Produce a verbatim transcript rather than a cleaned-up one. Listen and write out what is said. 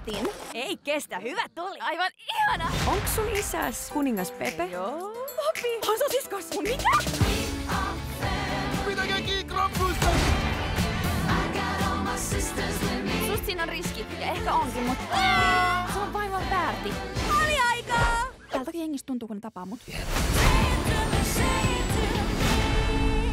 Martin. Ei kestä, hyvä tuli. Aivan ihana. Onks sun isäs kuningas Pepe? Joo. Papi. On sun siskos. Mun mikä? Pitäkää kiinni kroppuista! Susta siinä on riski. Ja ehkä onkin, mut se on vaivan väärti. Oli aikaa! Tältäkin jengistä tuntuu, kun ne tapaa mut.